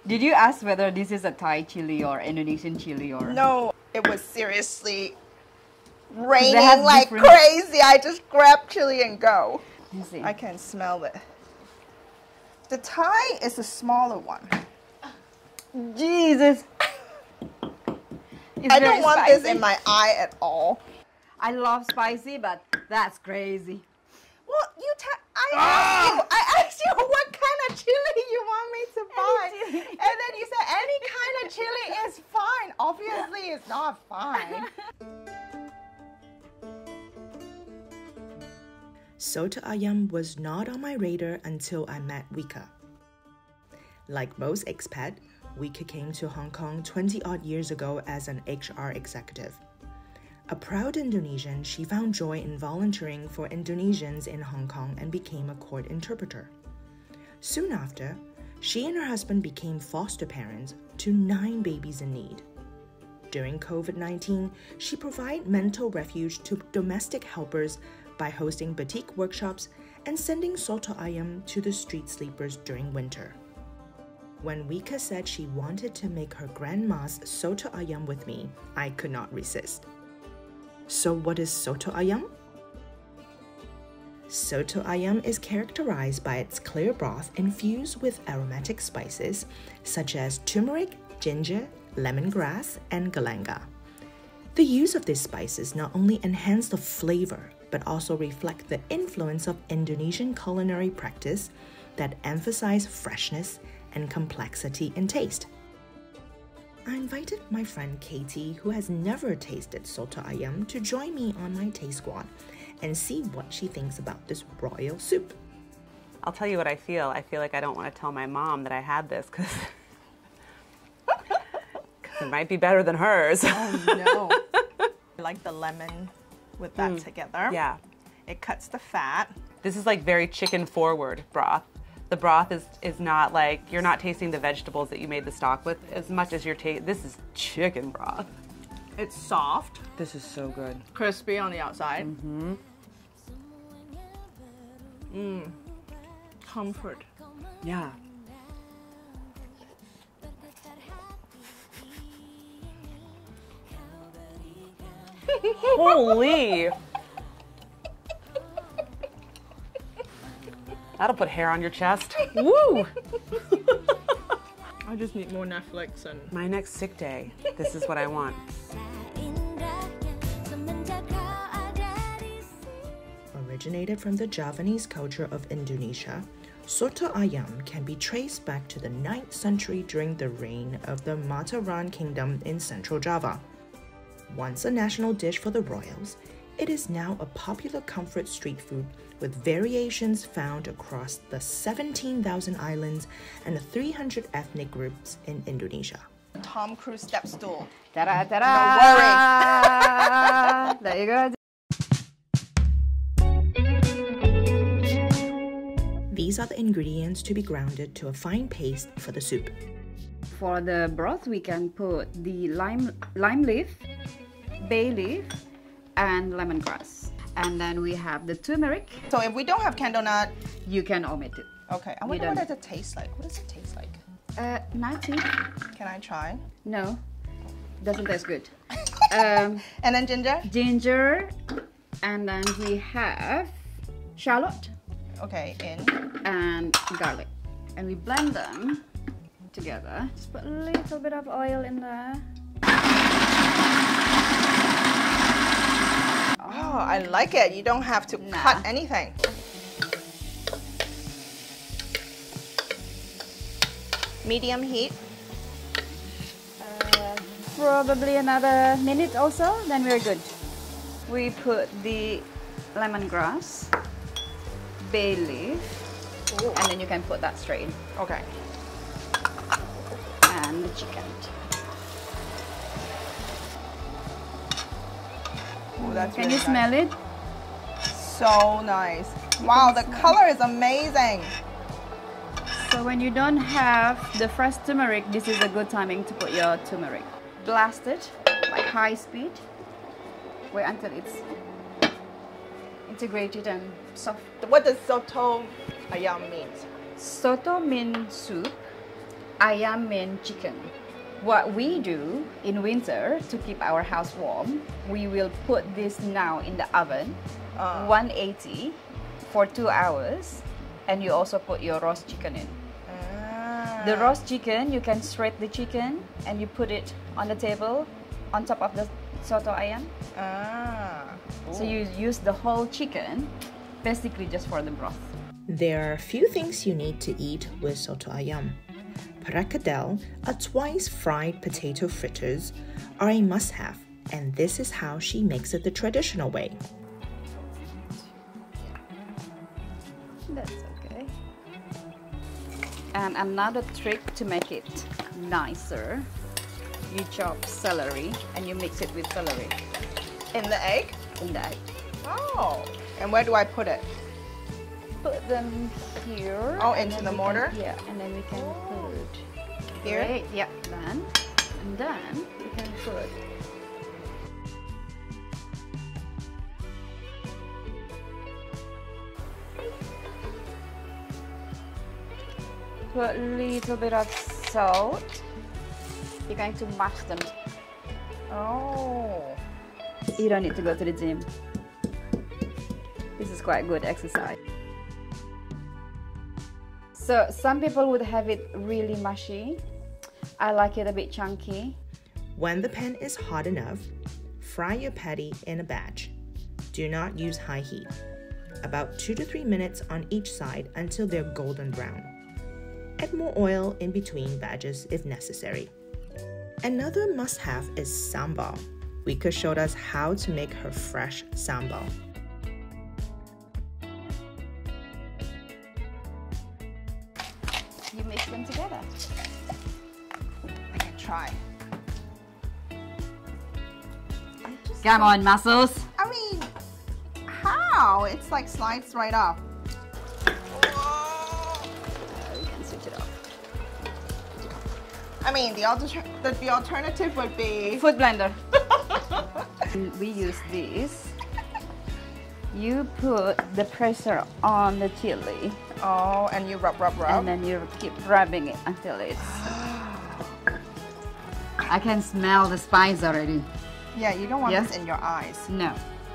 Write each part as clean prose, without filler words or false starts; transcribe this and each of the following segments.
Did you ask whether this is a Thai chili or Indonesian chili or? No, it was seriously raining like crazy. I just grabbed chili and go. Let's see. I can smell it. The Thai is the smaller one. Jesus. I don't want this in my eye at all. I love spicy, but that's crazy. Well, I asked you what kind of chili you want me to buy. And then you said any kind of chili is fine. Obviously, it's not fine. Soto Ayam was not on my radar until I met Wika. Like most expats, Wika came to Hong Kong 20-odd years ago as an HR executive. A proud Indonesian, she found joy in volunteering for Indonesians in Hong Kong and became a court interpreter. Soon after, she and her husband became foster parents to 9 babies in need. During COVID-19, she provided mental refuge to domestic helpers by hosting boutique workshops and sending Soto Ayam to the street sleepers during winter. When Wika said she wanted to make her grandma's Soto Ayam with me, I could not resist. So what is Soto Ayam? Soto Ayam is characterized by its clear broth infused with aromatic spices such as turmeric, ginger, lemongrass, and galanga. The use of these spices not only enhance the flavor, but also reflect the influence of Indonesian culinary practice that emphasize freshness and complexity in taste. I invited my friend Katie, who has never tasted Soto Ayam, to join me on my taste squad and see what she thinks about this royal soup. I'll tell you what I feel. I feel like I don't want to tell my mom that I had this because it might be better than hers. Oh no. I like the lemon with that together. Yeah. It cuts the fat. This is like very chicken forward broth. The broth is not like, you're not tasting the vegetables that you made the stock with as much as you're tasting, this is chicken broth. It's soft. This is so good. Crispy on the outside. Comfort. Yeah. Holy! That'll put hair on your chest. Woo! I just need more Netflix and... My next sick day, this is what I want. Originated from the Javanese culture of Indonesia, Soto Ayam can be traced back to the 9th century during the reign of the Mataram Kingdom in Central Java. Once a national dish for the royals, it is now a popular comfort street food with variations found across the 17,000 islands and the 300 ethnic groups in Indonesia. Tom Cruise step stool. Ta-da, ta-da! No worry. There you go. These are the ingredients to be grounded to a fine paste for the soup. For the broth, we can put the lime leaf, bay leaf, and lemongrass. And then we have the turmeric. So if we don't have candle nut, you can omit it. okay. I wonder what does it taste like. What does it taste like? Nothing. Can I try? No, doesn't taste good. And then ginger? Ginger, and then we have shallot. Okay, in. And garlic. And we blend them together. Just put a little bit of oil in there. Oh, I like it. You don't have to cut anything. Medium heat. Probably another minute also, then we're good. We put the lemongrass, bay leaf, and then you can put that straight in. Okay. And the chicken. Oh, that's Can really you smell it? So nice. Wow, the color is amazing. So when you don't have the fresh turmeric, this is a good timing to put your turmeric. Blast it, like high speed. Wait until it's integrated and soft. What does Soto Ayam mean? Soto means soup, ayam means chicken. What we do in winter to keep our house warm, we will put this now in the oven, 180 for 2 hours, and you also put your roast chicken in. The roast chicken, you can shred the chicken and you put it on the table on top of the soto ayam. So you use the whole chicken basically just for the broth. There are a few things you need to eat with soto ayam. Perkedel, a twice fried potato fritters, are a must-have, and this is how she makes it the traditional way. That's okay. And another trick to make it nicer, you chop celery and you mix it with celery. In the egg? In the egg. Oh, and where do I put it? Put them here. Oh, into the mortar? Yeah, and then we can put Here? Right, yeah, then. And then we can put a little bit of salt. You're going to mash them. Oh. You don't need to go to the gym. This is quite good exercise. So some people would have it really mushy. I like it a bit chunky. When the pan is hot enough, fry your patty in a batch. Do not use high heat. About 2 to 3 minutes on each side until they're golden brown. Add more oil in between batches if necessary. Another must-have is sambal. Wika showed us how to make her fresh sambal. You mix them together. I can try. Come on, muscles. I mean, how? It's like slides right off. Whoa. You can switch it off. I mean, the alternative would be... Food blender. We use this. You put the pressure on the chili. Oh, and you rub. And then you keep rubbing it until it's... I can smell the spice already. Yeah, you don't want Yes? this in your eyes. No.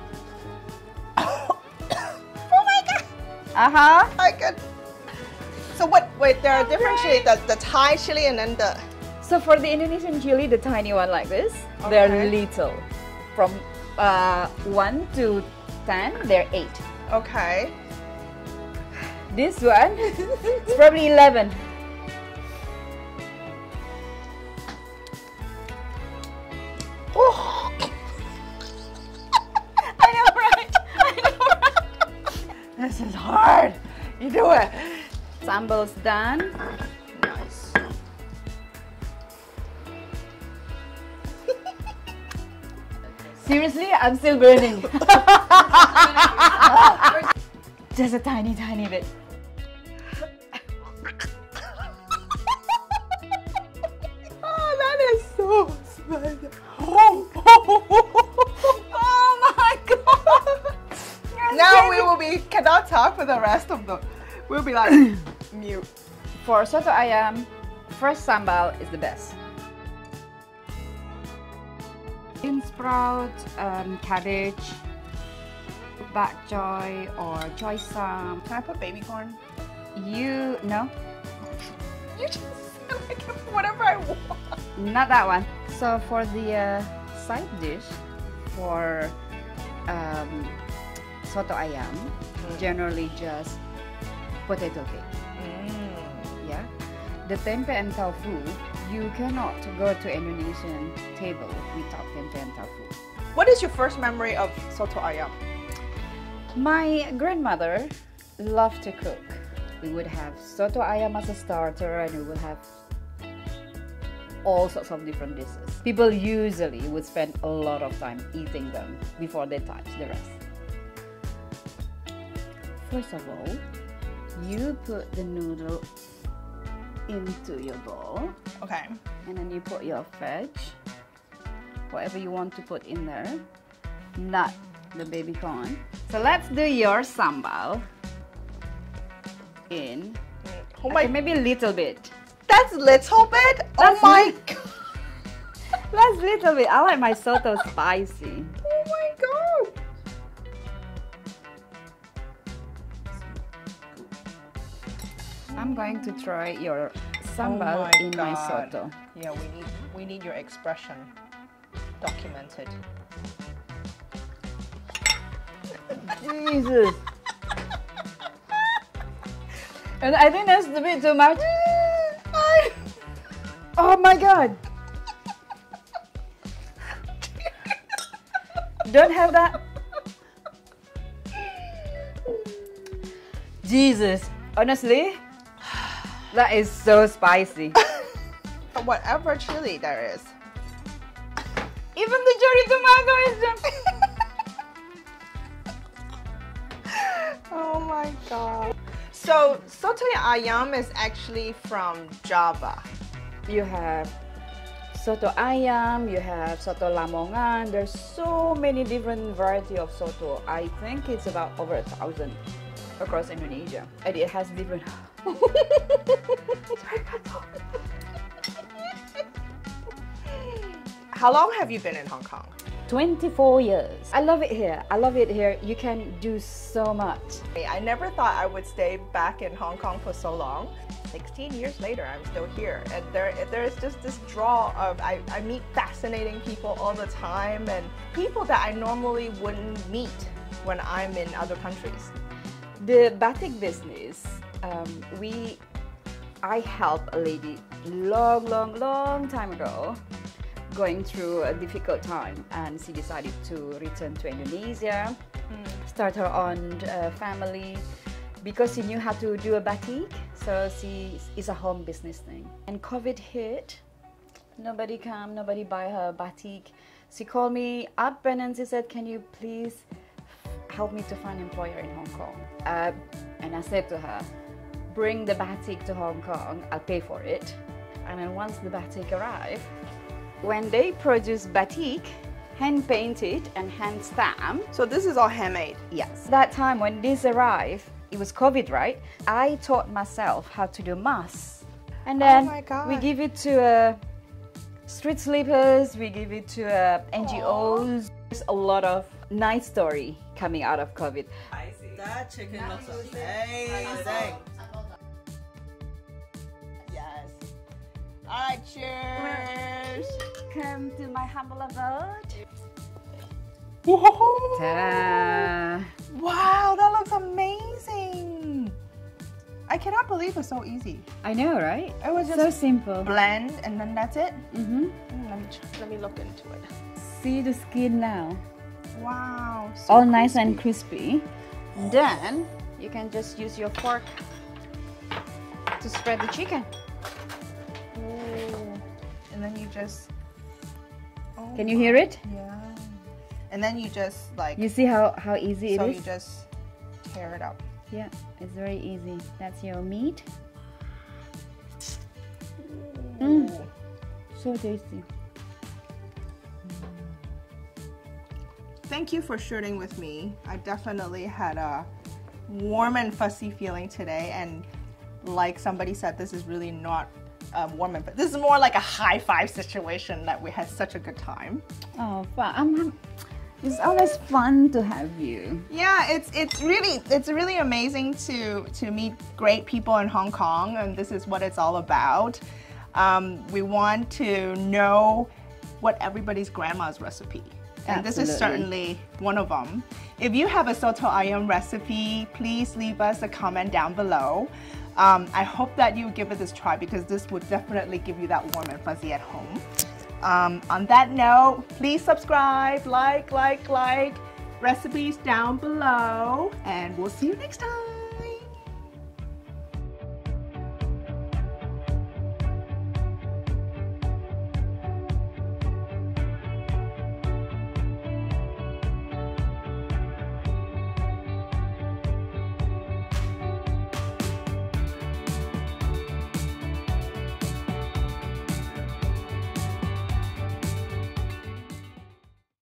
Oh my god! Uh-huh. I could... So wait, there are different chili, the Thai chili and then the... So for the Indonesian chili, the tiny one like this, they're little. From 1 to 10, they're 8. Okay. This one, it's probably 11. Oh. I know, right? I know, right? This is hard. You do it. Sambal's done. Nice. Seriously, I'm still burning. Just a tiny, tiny bit. Oh, that is so spicy. Oh my god! Now we cannot talk for the rest of the... We'll be like mute. For soto ayam, fresh sambal is the best. Bean sprout, cabbage, bok choy or choy sam. Can I put baby corn? No, You just said I can put whatever I want. not that one. So for the side dish, for soto ayam, generally just potato cake. Yeah. The tempeh and tofu, you cannot go to Indonesian table without tempeh and tofu. What is your first memory of soto ayam? My grandmother loved to cook. We would have soto ayam as a starter and we would have all sorts of different dishes. People usually would spend a lot of time eating them before they touch the rest. First of all, you put the noodle into your bowl. Okay. And then you put your veg, whatever you want to put in there, not the baby corn. So let's do your sambal in, Oh my, okay, maybe a little bit. That's little bit? That's oh my god. That's little bit. I like my soto spicy. Oh my god. I'm going to try your Oh sambal my in my God. soto. Yeah, we need your expression documented. Jesus. And I think that's a bit too much. Oh my god. Don't have that. Jesus. Honestly, that is so spicy. Whatever chili there is. Even the cherry tomato is just... Oh my god. So Soto Ayam is actually from Java. You have Soto Ayam, you have Soto Lamongan. There's so many different variety of soto. I think it's about over 1,000 across Indonesia. And it has different... How long have you been in Hong Kong? 24 years. I love it here. I love it here. You can do so much. I never thought I would stay back in Hong Kong for so long. 16 years later, I'm still here. And there's just this draw of, I meet fascinating people all the time and people that I normally wouldn't meet when I'm in other countries. The batik business, I helped a lady long time ago going through a difficult time, and she decided to return to Indonesia, start her own family, because she knew how to do a batik. So it's a home business thing. And COVID hit, nobody come, nobody buy her batik. She called me up and then she said, "Can you please help me to find employer in Hong Kong?" And I said to her, "Bring the batik to Hong Kong, I'll pay for it." And then once the batik arrived, when they produce batik, hand painted and hand stamped. So this is all handmade? Yes. That time when this arrived, it was COVID, right? I taught myself how to do masks. And then my God. we give it to street sleepers, we give it to NGOs. There's a lot of nice story coming out of COVID. I see. That chicken looks amazing. Yes. All right, cheers. Come to my humble abode. Whoa. Ta-da! Wow, that looks amazing. I cannot believe it's so easy. I know, right? It was just so simple. blend and then that's it. Mm-hmm. Let me look into it. See the skin now. Wow. So All nice and crispy. Then you can just use your fork to spread the chicken. Ooh. And then you just... Oh Can you hear it? Yeah. And then you just like... You see how easy it so is? you just tear it up. Yeah, it's very easy. That's your meat. Ooh. So tasty. Thank you for sharing with me. I definitely had a warm and fuzzy feeling today, and like somebody said, this is really not warm and fuzzy. This is more like a high five situation that we had such a good time. Oh, fun. It's always fun to have you. Yeah, it's really amazing to meet great people in Hong Kong, and this is what it's all about. We want to know what everybody's grandma's recipe. And Absolutely. This is certainly one of them. If you have a Soto Ayam recipe, please leave us a comment down below. I hope that you give it this try because this would definitely give you that warm and fuzzy at home. On that note, please subscribe, like, recipes down below, and we'll see you next time.